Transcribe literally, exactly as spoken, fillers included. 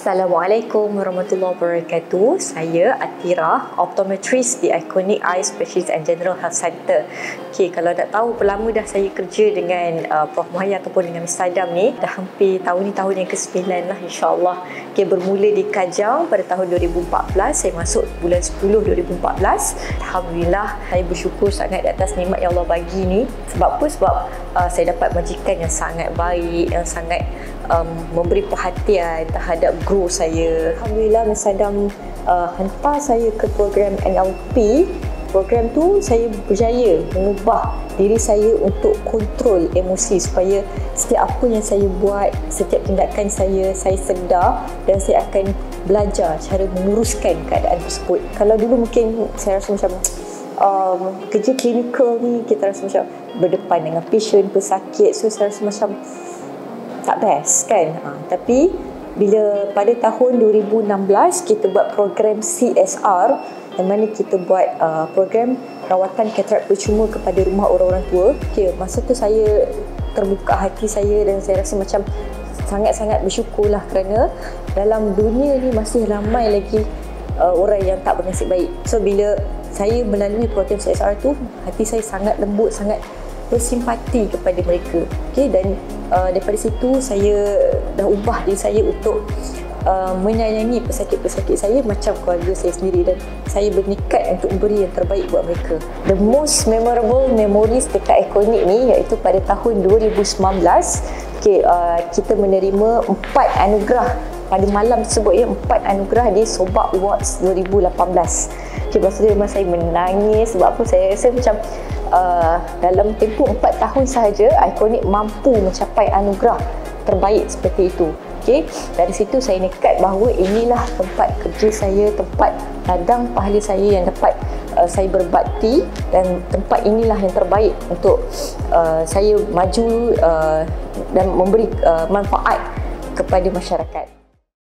Assalamualaikum warahmatullahi wabarakatuh. Saya Atira, optometrist di Iconic Eye Specialist and General Health Center. Okay, kalau tak tahu, berapa lama dah saya kerja dengan uh, Prof Mahia ataupun dengan Mister Adam ni. Dah hampir tahun ni tahun yang ke sembilan lah, insyaAllah. Okay, bermula di Kajang pada tahun dua ribu empat belas. Saya masuk bulan sepuluh dua ribu empat belas. Alhamdulillah, saya bersyukur sangat atas nikmat yang Allah bagi ni. Sebab apa? Sebab uh, saya dapat majikan yang sangat baik, yang sangat um, memberi perhatian terhadap grow saya. Alhamdulillah, Mister Adam uh, hantar saya ke program N L P. Program tu saya berjaya mengubah diri saya untuk kontrol emosi, supaya setiap apa yang saya buat, setiap tindakan saya, saya sedar dan saya akan belajar cara menguruskan keadaan tersebut. Kalau dulu mungkin saya rasa macam um, kerja klinikal ni kita rasa macam berdepan dengan patient, pesakit, so saya rasa macam tak best kan. Ha, tapi bila pada tahun dua ribu enam belas kita buat program C S R, yang mana kita buat uh, program rawatan katarak percuma kepada rumah orang-orang tua. Okay, masa tu saya terbuka hati saya dan saya rasa macam sangat-sangat bersyukurlah kerana dalam dunia ni masih ramai lagi uh, orang yang tak bernasib baik. So bila saya melalui program C S R tu, hati saya sangat lembut, sangat bersimpati kepada mereka. Okay, dan uh, daripada situ saya dah ubah diri saya untuk uh, menyayangi pesakit-pesakit saya macam keluarga saya sendiri, dan saya berniat untuk memberi yang terbaik buat mereka. The most memorable memories dekat Iconic ni iaitu pada tahun dua ribu sembilan belas. Okay, uh, kita menerima empat anugerah pada malam tersebut, ya, empat anugerah di Sobak Awards dua ribu lapan belas. Okay, masa tu memang saya menangis. Sebab apa? Saya rasa macam uh, dalam tempoh empat tahun sahaja Iconic mampu mencapai anugerah terbaik seperti itu. Okay, dari situ saya nekat bahawa inilah tempat kerja saya, tempat ladang pahala saya yang dapat uh, saya berbakti, dan tempat inilah yang terbaik untuk uh, saya maju uh, dan memberi uh, manfaat kepada masyarakat.